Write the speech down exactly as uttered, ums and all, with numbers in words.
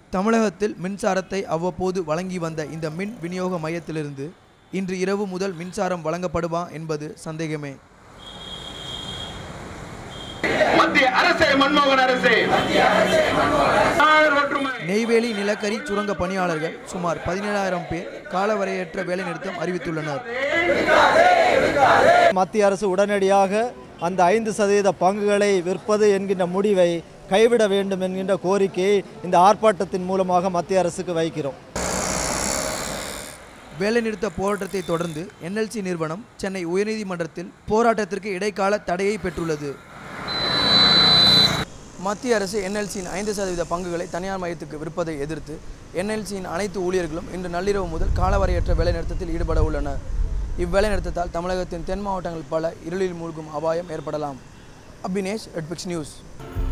தமிழகத்தில் மின்சாரத்தை அவ்வப்போது வழங்கி வந்த இந்த மின் விநியோக மையத்திலிருந்து இன்று இரவு முதல் மின்சாரம் வழங்கப்படுமா என்பது சந்தேகமே. நெய்வேலி நிலக்கரி சுரங்க பணியாளர்கள் சுமார் பதினேழாயிரம் பேர் காலவரையற்ற வேலைநிறுத்தம் அறிவித்துள்ளனர். மத்திய அரசு உடனடியாக அந்த ஐந்து சதவீத பங்குகளை விற்பது என்கின்ற முடிவை கைவிட வேண்டும் என்கின்ற கோரிக்கையை இந்த ஆர்ப்பாட்டத்தின் மூலமாக மத்திய அரசுக்கு வைக்கிறோம். வேலைநிறுத்த போராட்டத்தை தொடர்ந்து என்எல்சி நிறுவனம் சென்னை உயர்நீதிமன்றத்தில் போராட்டத்திற்கு இடைக்கால தடையை பெற்றுள்ளது. மத்திய அரசு என்எல்சியின் ஐந்து சதவீத பங்குகளை தனியார் மையத்துக்கு விற்பதை எதிர்த்து என்எல்சியின் அனைத்து ஊழியர்களும் இன்று நள்ளிரவு முதல் காலவரையற்ற வேலைநிறுத்தத்தில் ஈடுபட உள்ளனர். இவ்வேலைநிறுத்தத்தால் தமிழகத்தின் தென் மாவட்டங்கள் பல இருளில் மூழ்கும் அபாயம் ஏற்படலாம். Abinesh, Red Pix news.